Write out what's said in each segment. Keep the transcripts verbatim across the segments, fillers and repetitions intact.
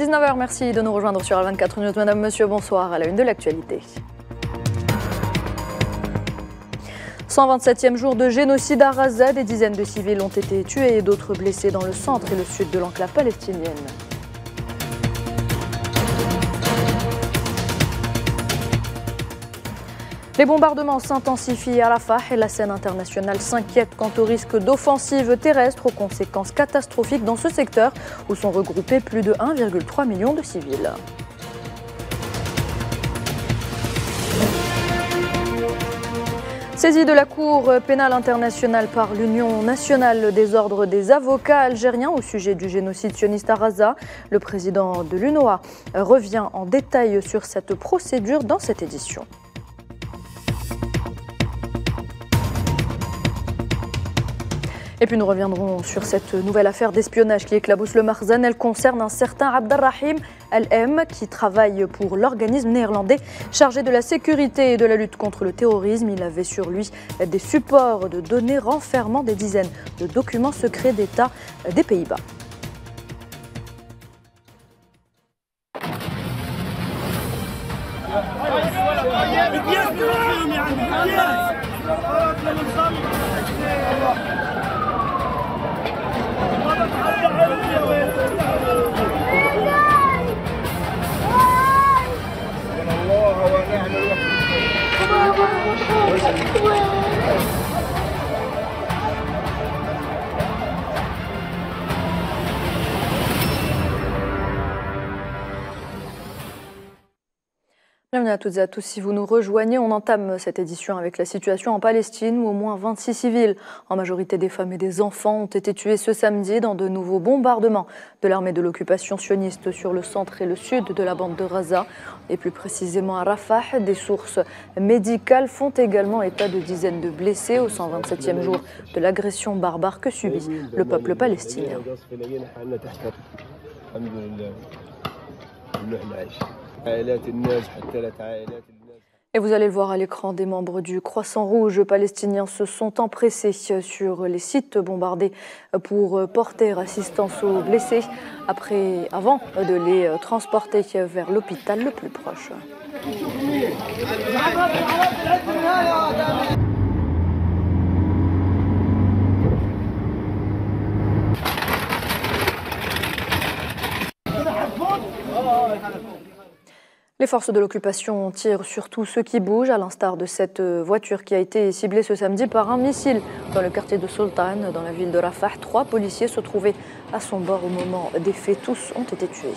dix-neuf heures, merci de nous rejoindre sur Al vingt-quatre News. Madame, Monsieur, bonsoir. À la une de l'actualité. cent vingt-septième jour de génocide à Raza, des dizaines de civils ont été tués et d'autres blessés dans le centre et le sud de l'enclave palestinienne. Les bombardements s'intensifient à Rafah et la scène internationale s'inquiète quant au risque d'offensive terrestre aux conséquences catastrophiques dans ce secteur où sont regroupés plus de un virgule trois million de civils. Saisie de la Cour pénale internationale par l'Union nationale des ordres des avocats algériens au sujet du génocide sioniste à Raza, le président de l'U N O A revient en détail sur cette procédure dans cette édition. Et puis nous reviendrons sur cette nouvelle affaire d'espionnage qui éclabousse le Makhzen. Elle concerne un certain Abdelrahim El-M qui travaille pour l'organisme néerlandais chargé de la sécurité et de la lutte contre le terrorisme. Il avait sur lui des supports de données renfermant des dizaines de documents secrets d'État des Pays-Bas. Bienvenue à toutes et à tous. Si vous nous rejoignez, on entame cette édition avec la situation en Palestine où au moins vingt-six civils, en majorité des femmes et des enfants, ont été tués ce samedi dans de nouveaux bombardements de l'armée de l'occupation sioniste sur le centre et le sud de la bande de Raza. Et plus précisément à Rafah, des sources médicales font également état de dizaines de blessés au cent vingt-septième jour de l'agression barbare que subit le peuple palestinien. Et vous allez le voir à l'écran, des membres du Croissant Rouge palestinien se sont empressés sur les sites bombardés pour porter assistance aux blessés après, avant de les transporter vers l'hôpital le plus proche. Les forces de l'occupation tirent sur tous ceux qui bougent, à l'instar de cette voiture qui a été ciblée ce samedi par un missile dans le quartier de Sultan, dans la ville de Rafah. Trois policiers se trouvaient à son bord au moment des faits. Tous ont été tués.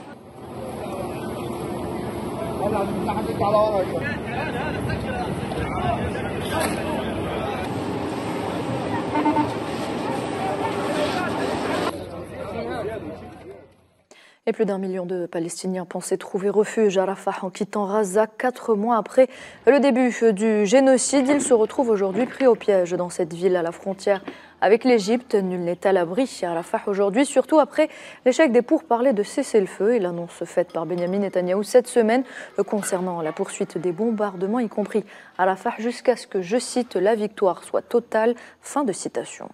Et plus d'un million de Palestiniens pensaient trouver refuge à Rafah en quittant Raza. Quatre mois après le début du génocide, ils se retrouvent aujourd'hui pris au piège dans cette ville à la frontière avec l'Égypte. Nul n'est à l'abri à Rafah aujourd'hui, surtout après l'échec des pourparlers de cessez-le-feu et l'annonce faite par Benyamin Netanyahou cette semaine concernant la poursuite des bombardements, y compris à Rafah, jusqu'à ce que, je cite, la victoire soit totale. Fin de citation.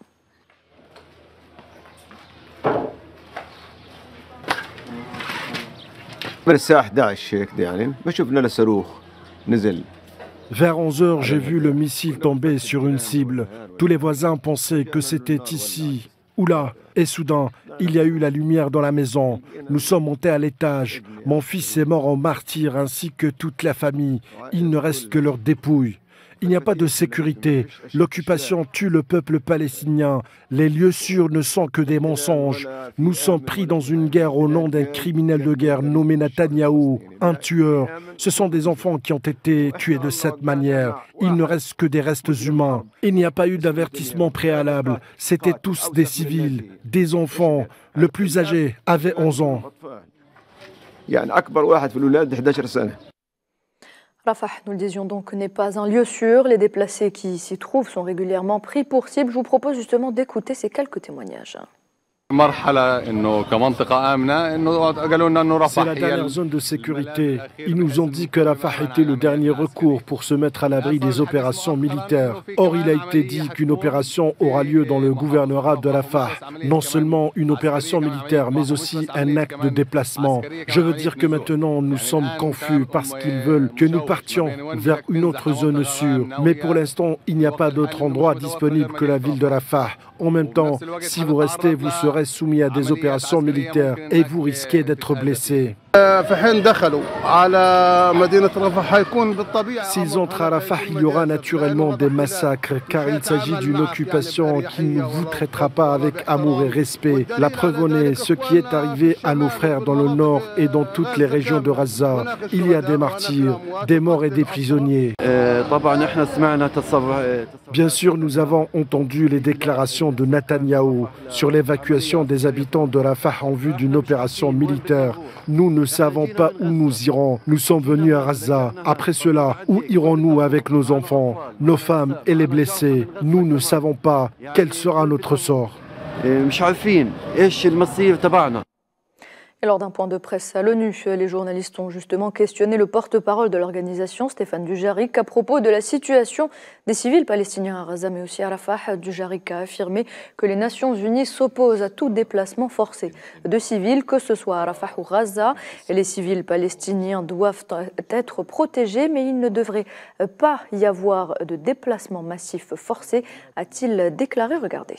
Vers onze heures, j'ai vu le missile tomber sur une cible. Tous les voisins pensaient que c'était ici ou là. Et soudain, il y a eu la lumière dans la maison. Nous sommes montés à l'étage. Mon fils est mort en martyr ainsi que toute la famille. Il ne reste que leurs dépouilles. Il n'y a pas de sécurité. L'occupation tue le peuple palestinien. Les lieux sûrs ne sont que des mensonges. Nous sommes pris dans une guerre au nom d'un criminel de guerre nommé Netanyahou, un tueur. Ce sont des enfants qui ont été tués de cette manière. Il ne reste que des restes humains. Il n'y a pas eu d'avertissement préalable. C'étaient tous des civils, des enfants. Le plus âgé avait onze ans. Rafah, nous le disions donc, n'est pas un lieu sûr. Les déplacés qui s'y trouvent sont régulièrement pris pour cible. Je vous propose justement d'écouter ces quelques témoignages. C'est la dernière zone de sécurité. Ils nous ont dit que Rafah était le dernier recours pour se mettre à l'abri des opérations militaires. Or, il a été dit qu'une opération aura lieu dans le gouvernorat de Rafah. Non seulement une opération militaire, mais aussi un acte de déplacement. Je veux dire que maintenant, nous sommes confus parce qu'ils veulent que nous partions vers une autre zone sûre. Mais pour l'instant, il n'y a pas d'autre endroit disponible que la ville de Rafah. En même temps, si vous restez, vous serez soumis à des opérations militaires et vous risquez d'être blessés. S'ils entrent à Rafah, il y aura naturellement des massacres, car il s'agit d'une occupation qui ne vous traitera pas avec amour et respect. La preuve en est ce qui est arrivé à nos frères dans le nord et dans toutes les régions de Gaza. Il y a des martyrs, des morts et des prisonniers. Bien sûr, nous avons entendu les déclarations de Netanyahou sur l'évacuation des habitants de Rafah en vue d'une opération militaire. Nous ne savons pas où nous irons. Nous sommes venus à Gaza. Après cela, où irons-nous avec nos enfants, nos femmes et les blessés? Nous ne savons pas quel sera notre sort. Et lors d'un point de presse à l'ONU, les journalistes ont justement questionné le porte-parole de l'organisation, Stéphane Dujarric, à propos de la situation des civils palestiniens à Gaza, mais aussi à Rafah. Dujarric a affirmé que les Nations Unies s'opposent à tout déplacement forcé de civils, que ce soit à Rafah ou Gaza. Et les civils palestiniens doivent être protégés, mais il ne devrait pas y avoir de déplacement massif forcé, a-t-il déclaré. Regardez.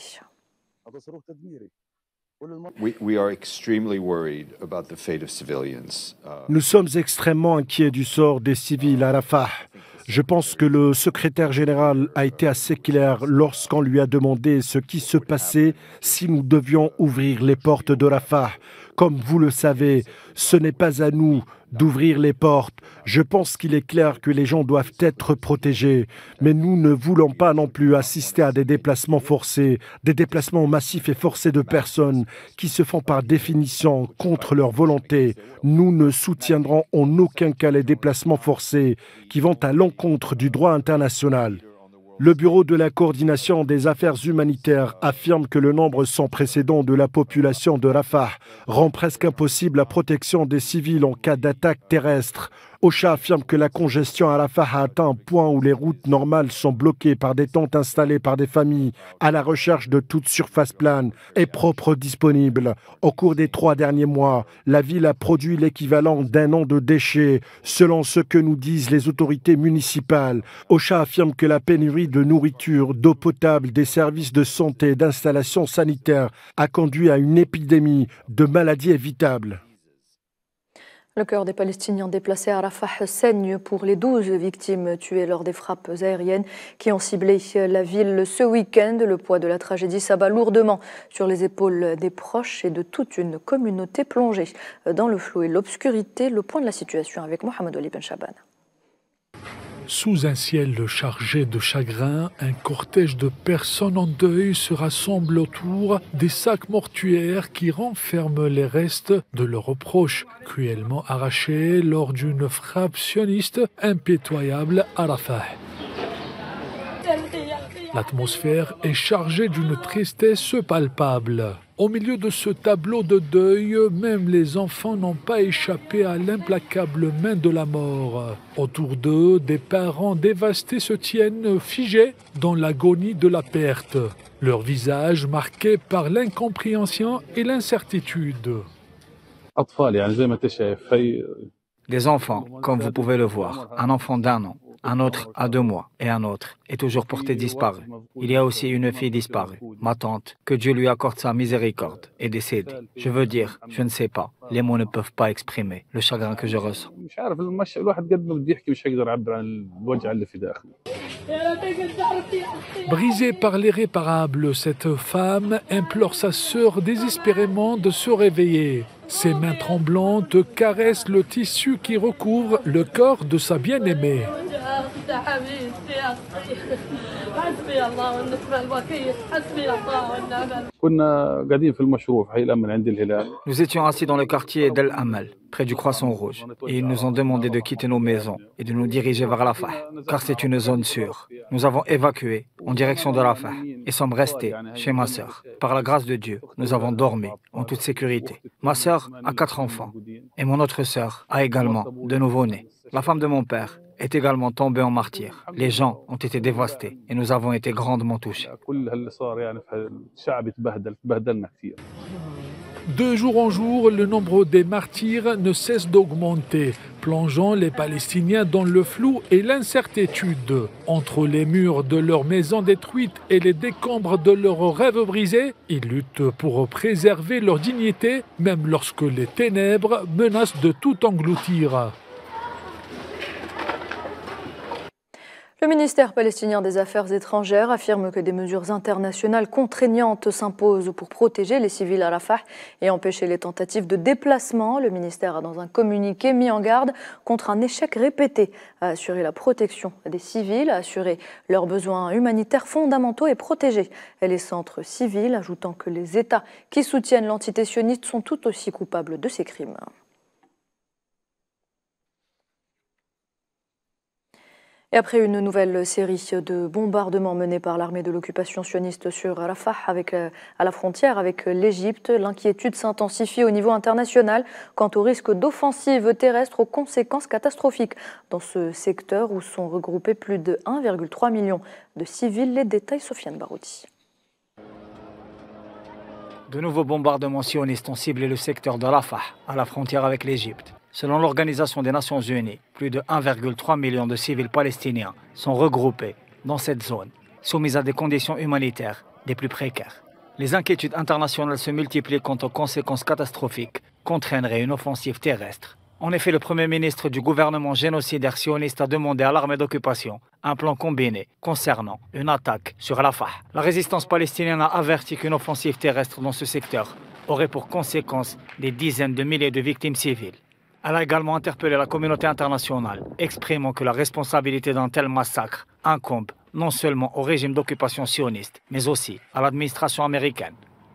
Nous sommes extrêmement inquiets du sort des civils à Rafah. Je pense que le secrétaire général a été assez clair lorsqu'on lui a demandé ce qui se passait si nous devions ouvrir les portes de Rafah. Comme vous le savez, ce n'est pas à nous d'ouvrir les portes. Je pense qu'il est clair que les gens doivent être protégés. Mais nous ne voulons pas non plus assister à des déplacements forcés, des déplacements massifs et forcés de personnes qui se font par définition contre leur volonté. Nous ne soutiendrons en aucun cas les déplacements forcés qui vont à l'encontre du droit international. Le Bureau de la coordination des affaires humanitaires affirme que le nombre sans précédent de la population de Rafah rend presque impossible la protection des civils en cas d'attaque terrestre. OCHA affirme que la congestion à Rafah a atteint un point où les routes normales sont bloquées par des tentes installées par des familles à la recherche de toute surface plane et propre disponible. Au cours des trois derniers mois, la ville a produit l'équivalent d'un an de déchets, selon ce que nous disent les autorités municipales. OCHA affirme que la pénurie de nourriture, d'eau potable, des services de santé et d'installations sanitaires a conduit à une épidémie de maladies évitables. Le cœur des Palestiniens déplacés à Rafah saigne pour les douze victimes tuées lors des frappes aériennes qui ont ciblé la ville ce week-end. Le poids de la tragédie s'abat lourdement sur les épaules des proches et de toute une communauté plongée dans le flou et l'obscurité. Le point de la situation avec Mohamed Ali Ben Chaban. Sous un ciel chargé de chagrin, un cortège de personnes en deuil se rassemble autour des sacs mortuaires qui renferment les restes de leurs proches, cruellement arrachés lors d'une frappe sioniste impitoyable à Rafah. L'atmosphère est chargée d'une tristesse palpable. Au milieu de ce tableau de deuil, même les enfants n'ont pas échappé à l'implacable main de la mort. Autour d'eux, des parents dévastés se tiennent figés dans l'agonie de la perte, leur visage marqué par l'incompréhension et l'incertitude. Des enfants, comme vous pouvez le voir, un enfant d'un an, un autre à deux mois et un autre est toujours porté disparu. Il y a aussi une fille disparue. Ma tante, que Dieu lui accorde sa miséricorde, est décédée. Je veux dire, je ne sais pas. Les mots ne peuvent pas exprimer le chagrin que je ressens. Brisée par l'irréparable, cette femme implore sa sœur désespérément de se réveiller. Ses mains tremblantes caressent le tissu qui recouvre le corps de sa bien-aimée. Nous étions assis dans le quartier d'El Amal, près du Croissant Rouge, et ils nous ont demandé de quitter nos maisons et de nous diriger vers Rafah, car c'est une zone sûre. Nous avons évacué en direction de Rafah et sommes restés chez ma sœur. Par la grâce de Dieu, nous avons dormi en toute sécurité. Ma sœur a quatre enfants et mon autre sœur a également de nouveau-nés. La femme de mon père est également tombée en martyr. Les gens ont été dévastés et nous avons été grandement touchés. De jour en jour, le nombre des martyrs ne cesse d'augmenter, plongeant les Palestiniens dans le flou et l'incertitude. Entre les murs de leurs maisons détruites et les décombres de leurs rêves brisés, ils luttent pour préserver leur dignité, même lorsque les ténèbres menacent de tout engloutir. Le ministère palestinien des Affaires étrangères affirme que des mesures internationales contraignantes s'imposent pour protéger les civils à Rafah et empêcher les tentatives de déplacement. Le ministère a dans un communiqué mis en garde contre un échec répété à assurer la protection des civils, à assurer leurs besoins humanitaires fondamentaux et protéger les centres civils, ajoutant que les États qui soutiennent l'entité sioniste sont tout aussi coupables de ces crimes. Et après une nouvelle série de bombardements menés par l'armée de l'occupation sioniste sur Rafah avec, à la frontière avec l'Égypte, l'inquiétude s'intensifie au niveau international quant au risque d'offensive terrestre aux conséquences catastrophiques dans ce secteur où sont regroupés plus de un virgule trois million de civils. Les détails, Sofiane Baroudi. De nouveaux bombardements sionistes ont ciblé le secteur de Rafah, à la frontière avec l'Égypte. Selon l'Organisation des Nations Unies, plus de un virgule trois million de civils palestiniens sont regroupés dans cette zone, soumis à des conditions humanitaires des plus précaires. Les inquiétudes internationales se multiplient quant aux conséquences catastrophiques qu'entraînerait une offensive terrestre. En effet, le Premier ministre du gouvernement génocidaire sioniste a demandé à l'armée d'occupation un plan combiné concernant une attaque sur Rafah. La résistance palestinienne a averti qu'une offensive terrestre dans ce secteur aurait pour conséquence des dizaines de milliers de victimes civiles. Elle a également interpellé la communauté internationale, exprimant que la responsabilité d'un tel massacre incombe non seulement au régime d'occupation sioniste, mais aussi à l'administration américaine.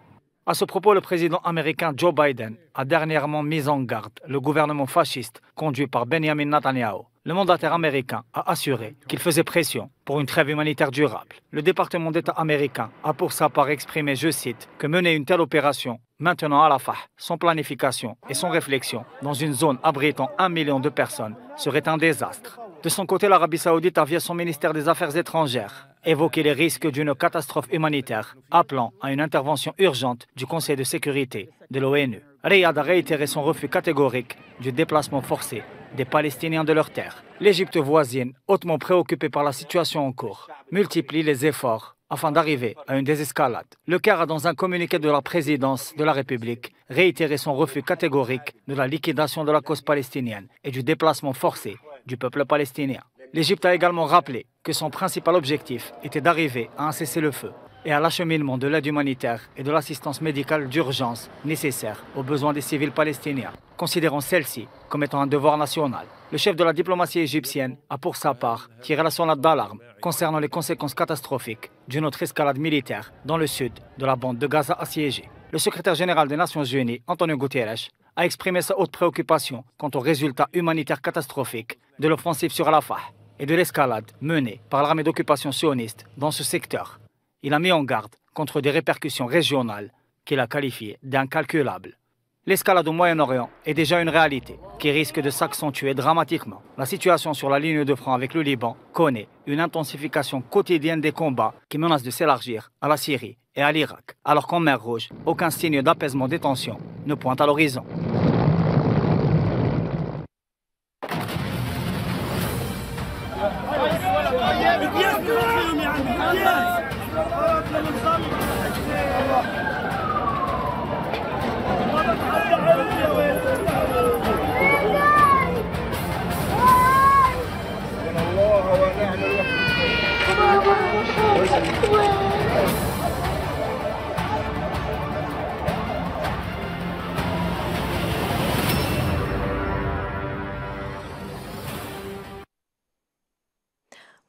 À ce propos, le président américain Joe Biden a dernièrement mis en garde le gouvernement fasciste conduit par Benjamin Netanyahu. Le mandataire américain a assuré qu'il faisait pression pour une trêve humanitaire durable. Le département d'État américain a pour sa part exprimé, je cite, que mener une telle opération maintenant à Rafah, sans planification et sans réflexion, dans une zone abritant un million de personnes, serait un désastre. De son côté, l'Arabie saoudite a, via son ministère des Affaires étrangères, évoqué les risques d'une catastrophe humanitaire, appelant à une intervention urgente du Conseil de sécurité de l'ONU. Riyad a réitéré son refus catégorique du déplacement forcé des Palestiniens de leurs terres. L'Égypte voisine, hautement préoccupée par la situation en cours, multiplie les efforts afin d'arriver à une désescalade. Le Caire a, dans un communiqué de la présidence de la République, réitéré son refus catégorique de la liquidation de la cause palestinienne et du déplacement forcé du peuple palestinien. L'Égypte a également rappelé que son principal objectif était d'arriver à un cessez-le-feu et à l'acheminement de l'aide humanitaire et de l'assistance médicale d'urgence nécessaire aux besoins des civils palestiniens, considérant celle-ci comme étant un devoir national. Le chef de la diplomatie égyptienne a pour sa part tiré la sonnette d'alarme concernant les conséquences catastrophiques d'une autre escalade militaire dans le sud de la bande de Gaza assiégée. Le secrétaire général des Nations Unies, Antonio Guterres, a exprimé sa haute préoccupation quant aux résultats humanitaires catastrophiques de l'offensive sur Rafah et de l'escalade menée par l'armée d'occupation sioniste dans ce secteur. Il a mis en garde contre des répercussions régionales qu'il a qualifiées d'incalculables. L'escalade au Moyen-Orient est déjà une réalité qui risque de s'accentuer dramatiquement. La situation sur la ligne de front avec le Liban connaît une intensification quotidienne des combats qui menacent de s'élargir à la Syrie et à l'Irak, alors qu'en mer Rouge, aucun signe d'apaisement des tensions ne pointe à l'horizon.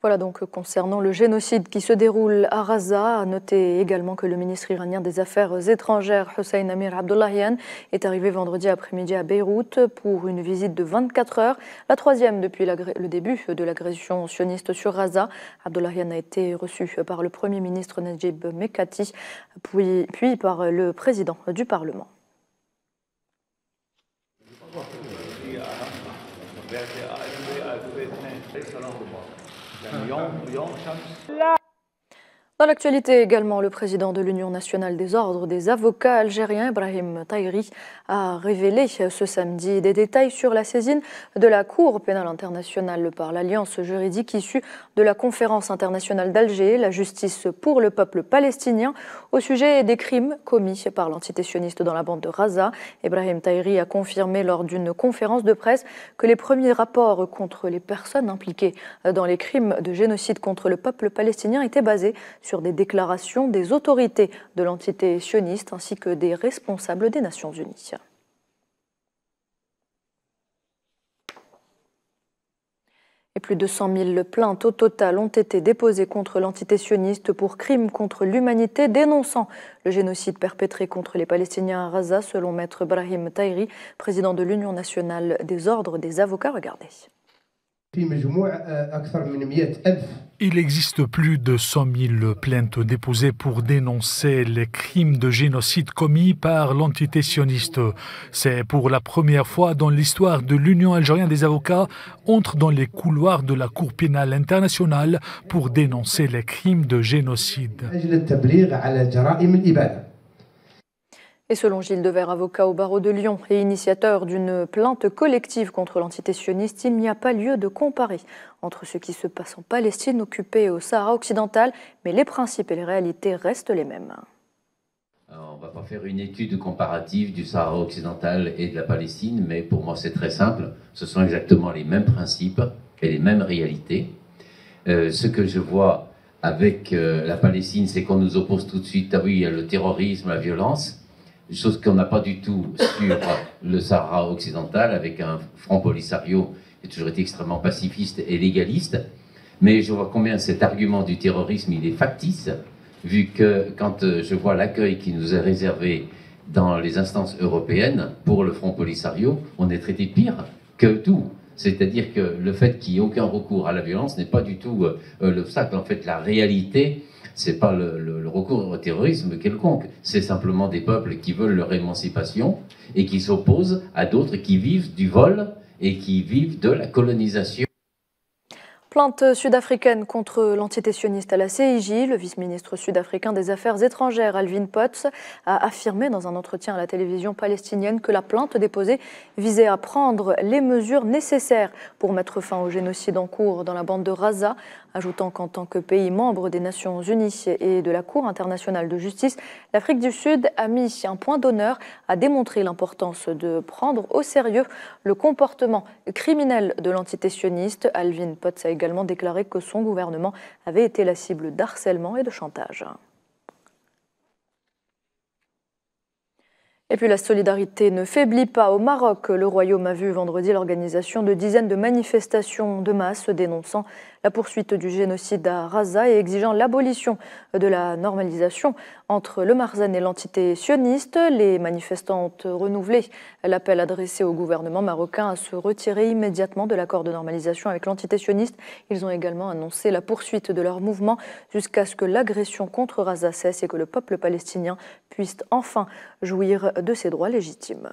Voilà donc concernant le génocide qui se déroule à Gaza. À noter également que le ministre iranien des Affaires étrangères, Hossein Amir Abdollahian, est arrivé vendredi après-midi à Beyrouth pour une visite de vingt-quatre heures, la troisième depuis le début de l'agression sioniste sur Gaza. Abdollahian a été reçu par le Premier ministre Najib Mikati, puis, puis par le président du Parlement. Dans l'actualité également, le président de l'Union nationale des ordres des avocats algériens, Brahim Tahiri, a révélé ce samedi des détails sur la saisine de la Cour pénale internationale par l'alliance juridique issue de la conférence internationale d'Alger, la justice pour le peuple palestinien, au sujet des crimes commis par l'entité sioniste dans la bande de Gaza. Brahim Tahiri a confirmé lors d'une conférence de presse que les premiers rapports contre les personnes impliquées dans les crimes de génocide contre le peuple palestinien étaient basés sur des déclarations des autorités de l'entité sioniste ainsi que des responsables des Nations Unies. Et plus de cent mille plaintes au total ont été déposées contre l'entité sioniste pour crimes contre l'humanité, dénonçant le génocide perpétré contre les Palestiniens à Gaza, selon maître Brahim Tahiri, président de l'Union nationale des ordres des avocats. Regardez. Il existe plus de cent mille plaintes déposées pour dénoncer les crimes de génocide commis par l'entité sioniste. C'est pour la première fois dans l'histoire de l'Union algérienne des avocats entre dans les couloirs de la Cour pénale internationale pour dénoncer les crimes de génocide. Et selon Gilles Devers, avocat au barreau de Lyon et initiateur d'une plainte collective contre l'entité sioniste, il n'y a pas lieu de comparer entre ce qui se passe en Palestine occupée au Sahara occidental, mais les principes et les réalités restent les mêmes. Alors, on ne va pas faire une étude comparative du Sahara occidental et de la Palestine, mais pour moi c'est très simple, ce sont exactement les mêmes principes et les mêmes réalités. Euh, ce que je vois avec euh, la Palestine, c'est qu'on nous oppose tout de suite, ah oui, il y a le terrorisme, la violence, chose qu'on n'a pas du tout sur le Sahara occidental, avec un front Polisario qui a toujours été extrêmement pacifiste et légaliste. Mais je vois combien cet argument du terrorisme, il est factice, vu que quand je vois l'accueil qui nous est réservé dans les instances européennes pour le front Polisario, on est traité pire que tout. C'est-à-dire que le fait qu'il n'y ait aucun recours à la violence n'est pas du tout euh, l'obstacle. En fait, la réalité, c'est pas le, le, le recours au terrorisme quelconque, c'est simplement des peuples qui veulent leur émancipation et qui s'opposent à d'autres qui vivent du vol et qui vivent de la colonisation. Plainte sud-africaine contre l'entité sioniste à la C I J. Le vice-ministre sud-africain des Affaires étrangères, Alvin Potts, a affirmé dans un entretien à la télévision palestinienne que la plainte déposée visait à prendre les mesures nécessaires pour mettre fin au génocide en cours dans la bande de Gaza, ajoutant qu'en tant que pays membre des Nations Unies et de la Cour internationale de justice, l'Afrique du Sud a mis un point d'honneur à démontrer l'importance de prendre au sérieux le comportement criminel de l'entité sioniste. Alvin Potts a également déclaré que son gouvernement avait été la cible d'harcèlement et de chantage. Et puis la solidarité ne faiblit pas au Maroc. Le Royaume a vu vendredi l'organisation de dizaines de manifestations de masse dénonçant la poursuite du génocide à Gaza et exigeant l'abolition de la normalisation entre le Marzan et l'entité sioniste. Les manifestants ont renouvelé l'appel adressé au gouvernement marocain à se retirer immédiatement de l'accord de normalisation avec l'entité sioniste. Ils ont également annoncé la poursuite de leur mouvement jusqu'à ce que l'agression contre Gaza cesse et que le peuple palestinien puisse enfin jouir de ses droits légitimes.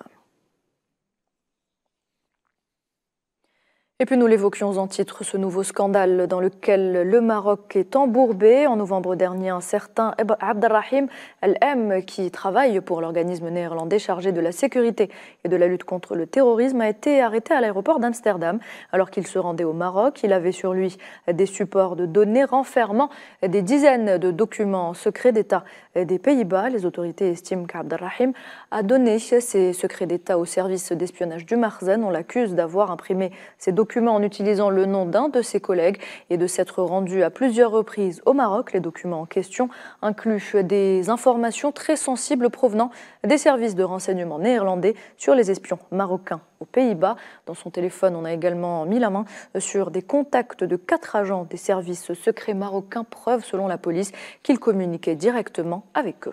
Et puis nous l'évoquions en titre, ce nouveau scandale dans lequel le Maroc est embourbé. En novembre dernier, un certain Abdelrahim El-M, qui travaille pour l'organisme néerlandais chargé de la sécurité et de la lutte contre le terrorisme, a été arrêté à l'aéroport d'Amsterdam alors qu'il se rendait au Maroc. Il avait sur lui des supports de données renfermant des dizaines de documents secrets d'État des Pays-Bas. Les autorités estiment qu'Abdelrahim a donné ces secrets d'État au service d'espionnage du Marzan. On l'accuse d'avoir imprimé ces documents document en utilisant le nom d'un de ses collègues et de s'être rendu à plusieurs reprises au Maroc. Les documents en question incluent des informations très sensibles provenant des services de renseignement néerlandais sur les espions marocains aux Pays-Bas. Dans son téléphone, on a également mis la main sur des contacts de quatre agents des services secrets marocains, preuve selon la police qu'ils communiquaient directement avec eux.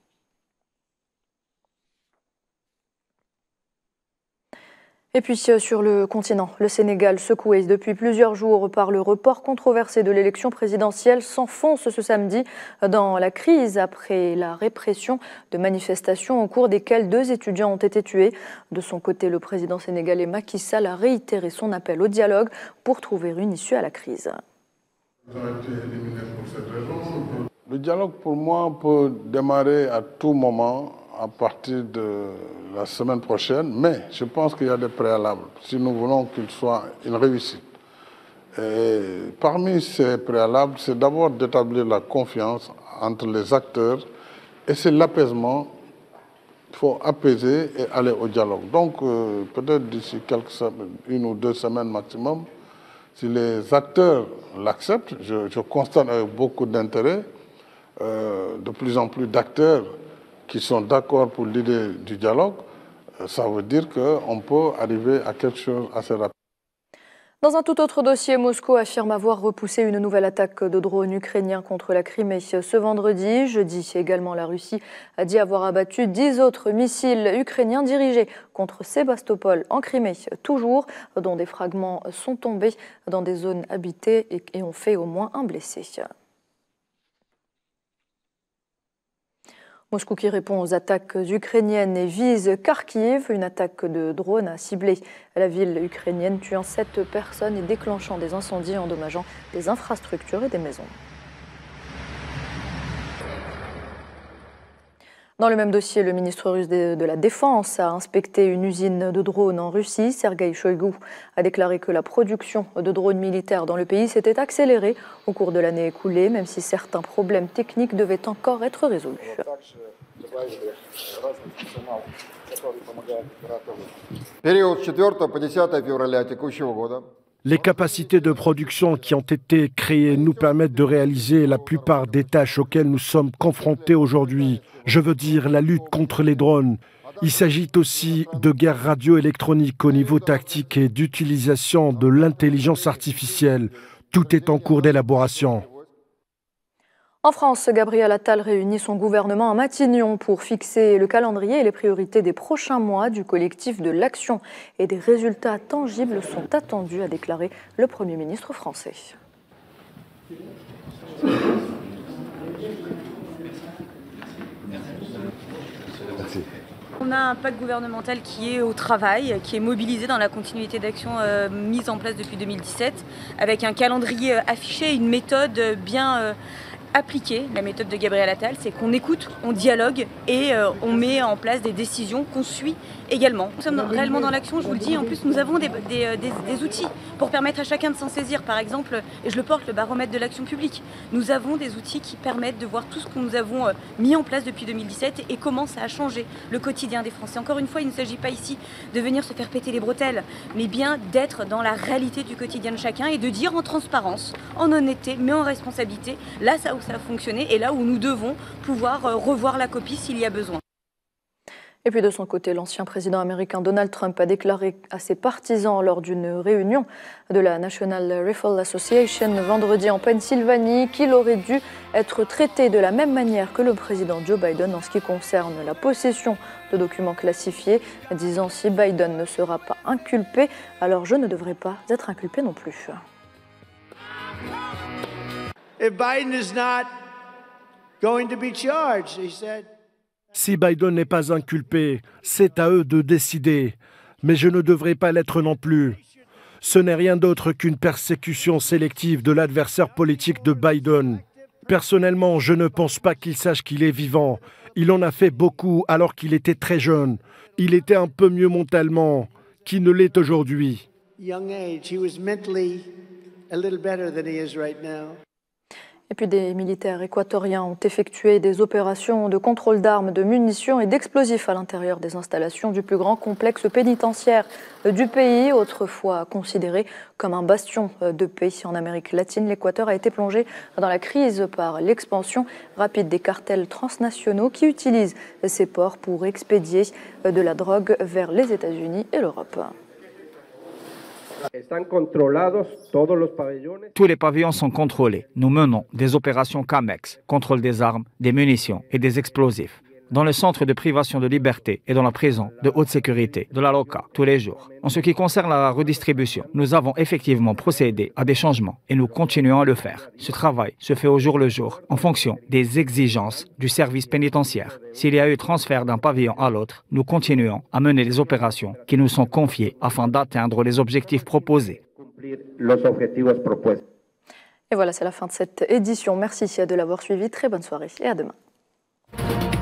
Et puis sur le continent, le Sénégal, secoué depuis plusieurs jours par le report controversé de l'élection présidentielle, s'enfonce ce samedi dans la crise après la répression de manifestations au cours desquelles deux étudiants ont été tués. De son côté, le président sénégalais Macky Sall a réitéré son appel au dialogue pour trouver une issue à la crise. Le dialogue, pour moi, peut démarrer à tout moment à partir de la semaine prochaine, mais je pense qu'il y a des préalables si nous voulons qu'il soit une réussite. Et parmi ces préalables, c'est d'abord d'établir la confiance entre les acteurs et c'est l'apaisement. Il faut apaiser et aller au dialogue. Donc, euh, peut-être d'ici quelques semaines, une ou deux semaines maximum, si les acteurs l'acceptent, je, je constate avec beaucoup d'intérêt, euh, de plus en plus d'acteurs qui sont d'accord pour l'idée du dialogue, ça veut dire qu'on peut arriver à quelque chose assez rapide. Dans un tout autre dossier, Moscou affirme avoir repoussé une nouvelle attaque de drones ukrainiens contre la Crimée ce vendredi. Jeudi également, la Russie a dit avoir abattu dix autres missiles ukrainiens dirigés contre Sébastopol en Crimée, toujours, dont des fragments sont tombés dans des zones habitées et ont fait au moins un blessé. Moscou qui répond aux attaques ukrainiennes et vise Kharkiv. Une attaque de drone a ciblé la ville ukrainienne, tuant sept personnes et déclenchant des incendies endommageant des infrastructures et des maisons. Dans le même dossier, le ministre russe de la Défense a inspecté une usine de drones en Russie. Sergueï Shoigu a déclaré que la production de drones militaires dans le pays s'était accélérée au cours de l'année écoulée, même si certains problèmes techniques devaient encore être résolus. Les capacités de production qui ont été créées nous permettent de réaliser la plupart des tâches auxquelles nous sommes confrontés aujourd'hui. Je veux dire la lutte contre les drones. Il s'agit aussi de guerre radioélectronique au niveau tactique et d'utilisation de l'intelligence artificielle. Tout est en cours d'élaboration. En France, Gabriel Attal réunit son gouvernement à Matignon pour fixer le calendrier et les priorités des prochains mois du collectif de l'action. Et des résultats tangibles sont attendus, a déclaré le Premier ministre français. On a un pacte gouvernemental qui est au travail, qui est mobilisé dans la continuité d'actions euh, mise en place depuis deux mille dix-sept, avec un calendrier affiché, une méthode bien euh, appliquée. La méthode de Gabriel Attal, c'est qu'on écoute, on dialogue et euh, on met en place des décisions qu'on suit également. Nous sommes réellement dans l'action, je vous le dis. En plus, nous avons des, des, des, des outils pour permettre à chacun de s'en saisir. Par exemple, et je le porte, le baromètre de l'action publique. Nous avons des outils qui permettent de voir tout ce que nous avons mis en place depuis deux mille dix-sept et comment ça a changé le quotidien des Français. Encore une fois, il ne s'agit pas ici de venir se faire péter les bretelles, mais bien d'être dans la réalité du quotidien de chacun et de dire en transparence, en honnêteté, mais en responsabilité, là où ça a fonctionné et là où nous devons pouvoir revoir la copie s'il y a besoin. Et puis de son côté, l'ancien président américain Donald Trump a déclaré à ses partisans lors d'une réunion de la National Rifle Association vendredi en Pennsylvanie qu'il aurait dû être traité de la même manière que le président Joe Biden en ce qui concerne la possession de documents classifiés, disant si Biden ne sera pas inculpé, alors je ne devrais pas être inculpé non plus. If Biden is not going to be charged, he said. Si Biden n'est pas inculpé, c'est à eux de décider. Mais je ne devrais pas l'être non plus. Ce n'est rien d'autre qu'une persécution sélective de l'adversaire politique de Biden. Personnellement, je ne pense pas qu'il sache qu'il est vivant. Il en a fait beaucoup alors qu'il était très jeune. Il était un peu mieux mentalement qu'il ne l'est aujourd'hui. Et puis des militaires équatoriens ont effectué des opérations de contrôle d'armes, de munitions et d'explosifs à l'intérieur des installations du plus grand complexe pénitentiaire du pays, autrefois considéré comme un bastion de paix en Amérique latine. L'Équateur a été plongé dans la crise par l'expansion rapide des cartels transnationaux qui utilisent ces ports pour expédier de la drogue vers les États-Unis et l'Europe. Tous les pavillons sont contrôlés. Nous menons des opérations CAMEX, contrôle des armes, des munitions et des explosifs, dans le centre de privation de liberté et dans la prison de haute sécurité de la Loca, tous les jours. En ce qui concerne la redistribution, nous avons effectivement procédé à des changements et nous continuons à le faire. Ce travail se fait au jour le jour, en fonction des exigences du service pénitentiaire. S'il y a eu transfert d'un pavillon à l'autre, nous continuons à mener les opérations qui nous sont confiées afin d'atteindre les objectifs proposés. Et voilà, c'est la fin de cette édition. Merci de l'avoir suivi. Très bonne soirée et à demain.